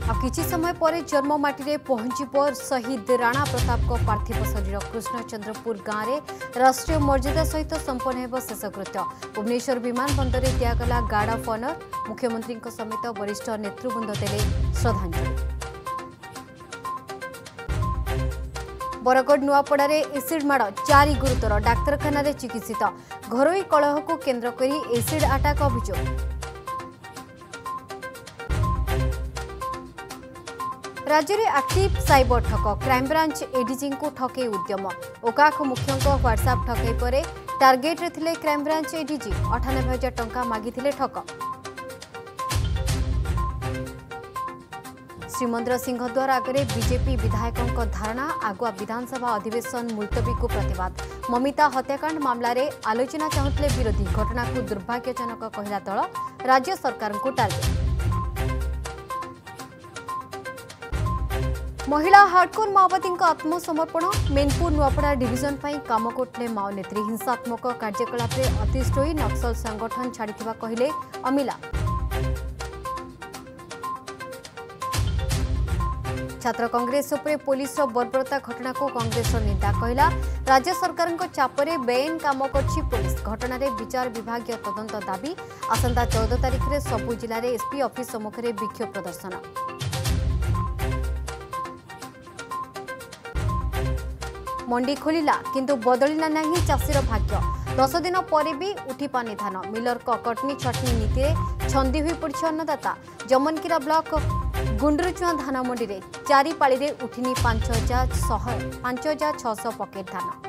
आ किछि समय पर जन्ममाटी रे पहुंचब शहीद राणा प्रताप को पार्थिव शरीर कृष्णचंद्रपुर गाँव में राष्ट्रीय मर्यादा सहित संपन्न हेब शेषकृत्य भुवनेश्वर विमान बंदर में दिगला गार्ड ऑफ ऑनर मुख्यमंत्री समेत वरिष्ठ नेतृवृंद देले श्रद्धांजलि। बरगढ़ नुआपड़ा एसिड माड़ 4 गुरुतर डाक्तरखाना चिकित्सित घरोई कलह को केन्द्र करी एसिड अटैक अभियोग। राज्य में एक्टिव साइबर ठक क्राइमब्रांच एडीजी को ठकई उद्यम ओकाख मुख्यों व्हाट्सएप ठकई पर टार्गेट रे थिले क्राइमब्रांच एडीजी 98,000 टंका मागिथिले ठक। श्रीमंदिर सिंहद्वार आगे बीजेपी विधायकों धारणा आगुआ विधानसभा अधिवेशन मुलतवी को प्रतिवाद ममिता हत्याकांड मामला रे आलोचना चाहूले विरोधी घटना को दुर्भाग्यजनक कहला दल राज्य सरकार को टार्गेट। महिला हार्डकोर माओवादी आत्मसमर्पण मेनपुर नुआपड़ा डिविजन पर काम करते माओ नेत्री हिंसात्मक कार्यकलाप अतिष्ठ होई नक्सल संगठन छाड़िथिबा कहिले अमिला। छात्र कांग्रेस उपरे पुलिस बर्बरता घटना को कांग्रेस निंदा कहला राज्य सरकार चापरे बेआईन काम करछि पुलिस घटना रे विचार विभागीय तदंत दाबी आसंता 14 तारिख रे सबु जिले में एसपी ऑफिस सम्मुख में विक्षोभ प्रदर्शन। मंडी खोलिला किंतु बदलिला नहीं चाषीर भाग्य 10 दिन पर भी उठी पानी धान मिलर कटनी छटनी नीति छंदी हुई पड़ी अन्नदाता जमनकीरा ब्लॉक गुंडरुचुआ धान मंडी में 4 पाली उठिनी 5,600 पकेट धान।